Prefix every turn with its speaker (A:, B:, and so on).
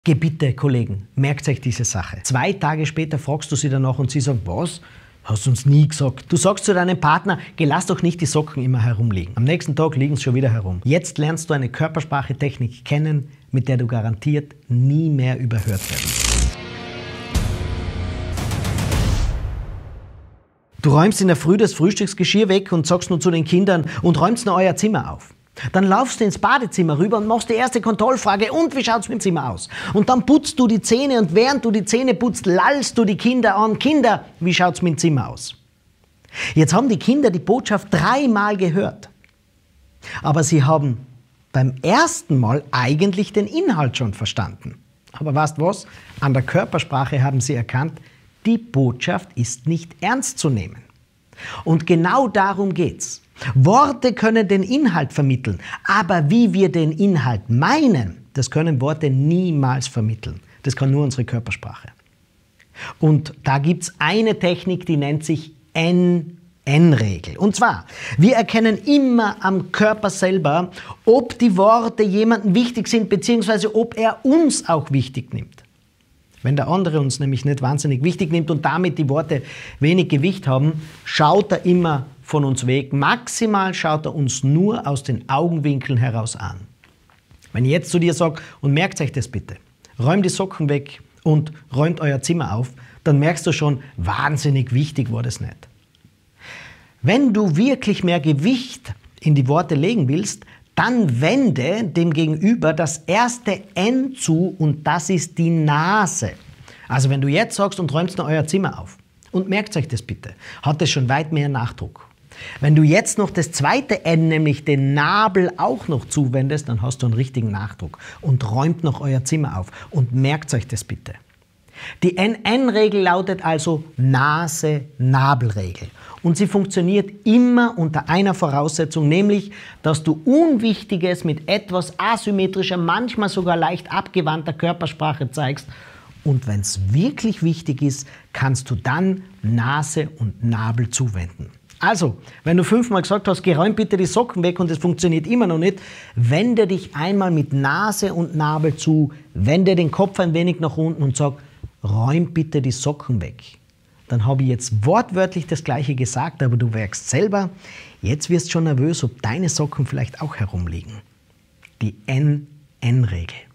A: Geh bitte, Kollegen, merkt euch diese Sache. 2 Tage später fragst du sie danach und sie sagt, was? Hast du uns nie gesagt. Du sagst zu deinem Partner, geh, lass doch nicht die Socken immer herumliegen. Am nächsten Tag liegen sie schon wieder herum. Jetzt lernst du eine Körpersprachetechnik kennen, mit der du garantiert nie mehr überhört werden wirst. Du räumst in der Früh das Frühstücksgeschirr weg und sagst nun zu den Kindern und räumst noch euer Zimmer auf. Dann laufst du ins Badezimmer rüber und machst die erste Kontrollfrage. Und wie schaut's mit dem Zimmer aus? Und dann putzt du die Zähne und während du die Zähne putzt, lallst du die Kinder an. Kinder, wie schaut's mit dem Zimmer aus? Jetzt haben die Kinder die Botschaft 3-mal gehört. Aber sie haben beim ersten Mal eigentlich den Inhalt schon verstanden. Aber weißt du was? An der Körpersprache haben sie erkannt, die Botschaft ist nicht ernst zu nehmen. Und genau darum geht's. Worte können den Inhalt vermitteln, aber wie wir den Inhalt meinen, das können Worte niemals vermitteln. Das kann nur unsere Körpersprache. Und da gibt es eine Technik, die nennt sich NN-Regel. Und zwar, wir erkennen immer am Körper selber, ob die Worte jemandem wichtig sind, beziehungsweise ob er uns auch wichtig nimmt. Wenn der andere uns nämlich nicht wahnsinnig wichtig nimmt und damit die Worte wenig Gewicht haben, schaut er immer von uns weg. Maximal schaut er uns nur aus den Augenwinkeln heraus an. Wenn ich jetzt zu dir sage, und merkt euch das bitte, räumt die Socken weg und räumt euer Zimmer auf, dann merkst du schon, wahnsinnig wichtig war das nicht. Wenn du wirklich mehr Gewicht in die Worte legen willst, dann wende dem Gegenüber das erste N zu und das ist die Nase. Also wenn du jetzt sagst und räumst noch euer Zimmer auf und merkt euch das bitte, hat das schon weit mehr Nachdruck. Wenn du jetzt noch das zweite N, nämlich den Nabel, auch noch zuwendest, dann hast du einen richtigen Nachdruck und räumt noch euer Zimmer auf und merkt euch das bitte. Die NN-Regel lautet also Nase-Nabel-Regel. Und sie funktioniert immer unter einer Voraussetzung, nämlich, dass du Unwichtiges mit etwas asymmetrischer, manchmal sogar leicht abgewandter Körpersprache zeigst. Und wenn es wirklich wichtig ist, kannst du dann Nase und Nabel zuwenden. Also, wenn du 5-mal gesagt hast, geh, räum bitte die Socken weg und es funktioniert immer noch nicht, wende dich einmal mit Nase und Nabel zu, wende den Kopf ein wenig nach unten und sag, räum bitte die Socken weg. Dann habe ich jetzt wortwörtlich das Gleiche gesagt, aber du merkst selber, jetzt wirst du schon nervös, ob deine Socken vielleicht auch herumliegen. Die NN-Regel.